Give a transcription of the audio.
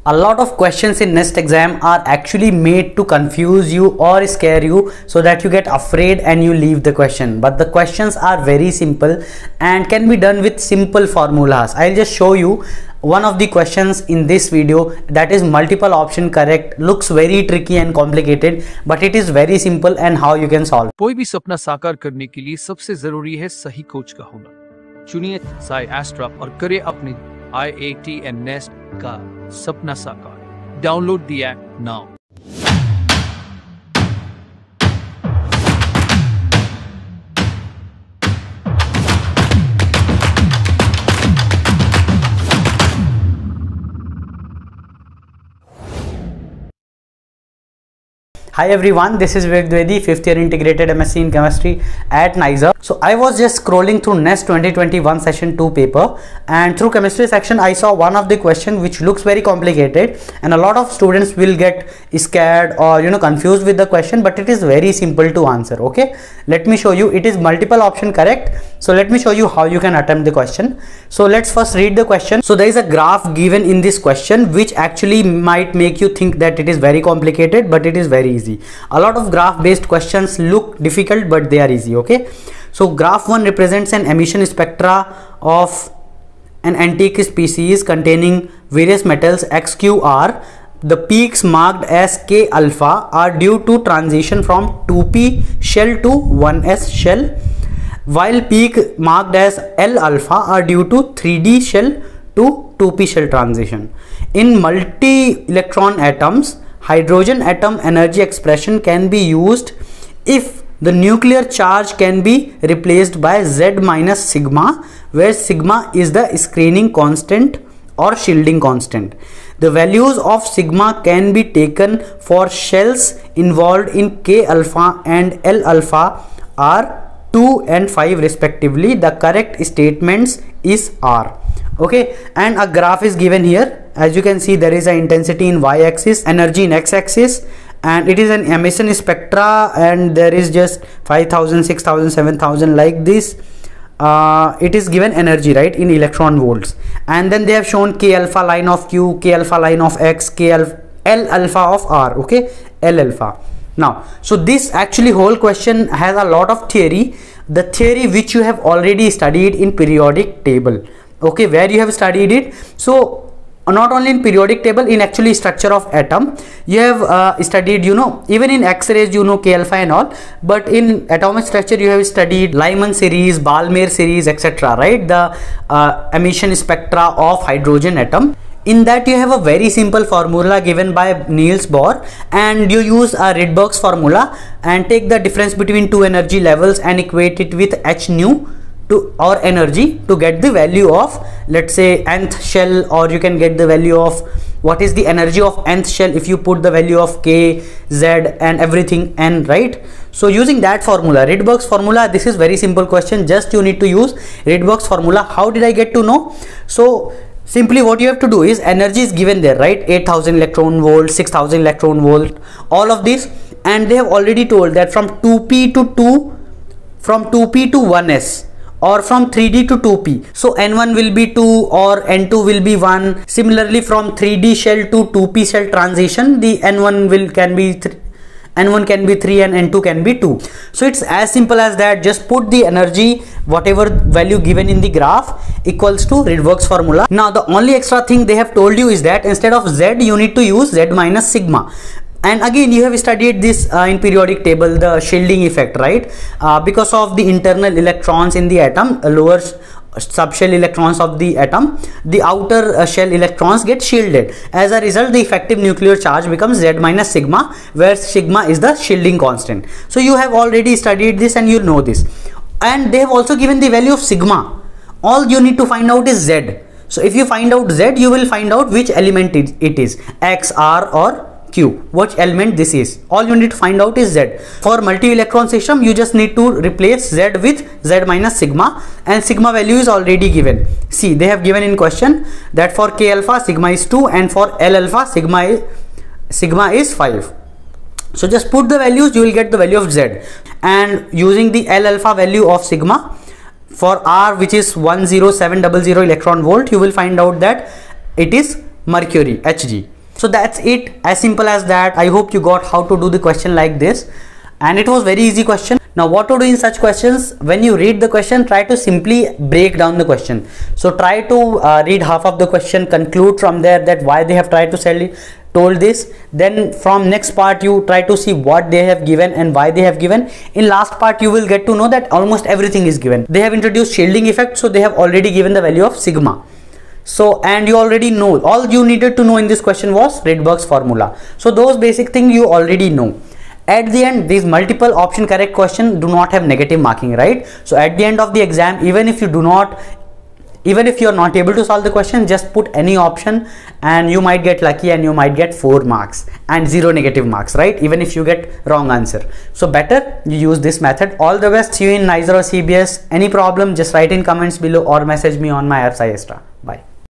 A lot of questions in NEST exam are actually made to confuse you or scare you so that you get afraid and you leave the question. But the questions are very simple and can be done with simple formulas. I'll just show you one of the questions in this video that is multiple option correct. Looks very tricky and complicated, but it is very simple and how you can solve. कोई भी सपना साकार करने के लिए सबसे जरूरी है सही कोच का होना। चुनिए साई एस्ट्रा और करें अपने IIT and NEST का सपना साकार। Download the app now. Hi everyone, this is Vivek Dwivedi, 5th year integrated MSc in chemistry at NISA. So I was just scrolling through NEST 2021 session 2 paper, and through chemistry section I saw one of the question which looks very complicated and a lot of students will get scared or confused with the question, but it is very simple to answer. Okay, let me show you. It is multiple option correct. So let me show you how you can attempt the question. So let's first read the question. So there is a graph given in this question which actually might make you think that it is very complicated, but it is very easy. A lot of graph based questions look difficult, but they are easy. Okay, so graph 1 represents an emission spectra of an antique species containing various metals X, Q, R. The peaks marked as K alpha are due to transition from 2p shell to 1s shell, while peak marked as L alpha are due to 3d shell to 2p shell transition. In multi-electron atoms, hydrogen atom energy expression can be used if the nuclear charge can be replaced by Z minus sigma, where sigma is the screening constant or shielding constant. The values of sigma can be taken for shells involved in K alpha and L alpha are 2 and 5 respectively. The correct statements is R. Okay, and a graph is given here. As you can see, there is an intensity in y-axis, energy in x-axis, and it is an emission spectra, and there is just 5000, 6000, 7000 like this. It is given energy, right, in electron volts, and then they have shown K alpha line of Q, K alpha line of X, L alpha of R. Okay, L alpha. Now, so this actually whole question has a lot of theory, the theory which you have already studied in periodic table. Okay, where you have studied it. So not only in periodic table, in actually structure of atom you have studied, even in X-rays K alpha and all, but in atomic structure you have studied Lyman series, Balmer series, etc., right? The emission spectra of hydrogen atom. In that you have a very simple formula given by Niels Bohr, and you use a Rydberg's formula and take the difference between two energy levels and equate it with h nu or energy to get the value of, let's say, nth shell, or you can get the value of what is the energy of nth shell if you put the value of K, Z and everything n, right? So using that formula, Rydberg's formula, this is very simple question, just you need to use Rydberg's formula. How did I get to know? So simply what you have to do is, energy is given there, right? 8000 electron volt, 6000 electron volt, all of this, and they have already told that from 2p to 1s, or from 3d to 2p. So n1 will be 2 or n2 will be 1. Similarly, from 3d shell to 2p shell transition, the n1 can be 3 and n2 can be 2. So it's as simple as that. Just put the energy, whatever value given in the graph, equals to Rydberg's formula. Now the only extra thing they have told you is that instead of Z you need to use Z minus sigma. And again, you have studied this in periodic table, the shielding effect, right? Because of the internal electrons in the atom, lower subshell electrons of the atom, the outer shell electrons get shielded. As a result, the effective nuclear charge becomes Z minus sigma, where sigma is the shielding constant. So you have already studied this and you know this. And they have also given the value of sigma. All you need to find out is Z. So if you find out Z, you will find out which element it is, X, R or Q, which element this is. All you need to find out is Z. For multi-electron system, you just need to replace Z with Z minus sigma, and sigma value is already given. See, they have given in question that for K alpha sigma is 2 and for L alpha sigma is 5. So just put the values, you will get the value of Z, and using the L alpha value of sigma for R, which is 10700 electron volt, you will find out that it is mercury, Hg. So that's it, as simple as that. I hope you got how to do the question like this, and it was very easy question. Now what to do in such questions? When you read the question, try to simply break down the question. So try to read half of the question, conclude from there that why they have tried to sell it, told this. Then from next part you try to see what they have given and why they have given. In last part you will get to know that almost everything is given. They have introduced shielding effect, so they have already given the value of sigma. So, and you already know, all you needed to know in this question was Rydberg's formula. So those basic things you already know. At the end, these multiple option correct question do not have negative marking, right? So at the end of the exam, even if you are not able to solve the question, just put any option and you might get lucky and you might get 4 marks and 0 negative marks, right? Even if you get wrong answer. So better you use this method. All the best. See you in NISER or CBS. Any problem, just write in comments below or message me on my apps iExtra.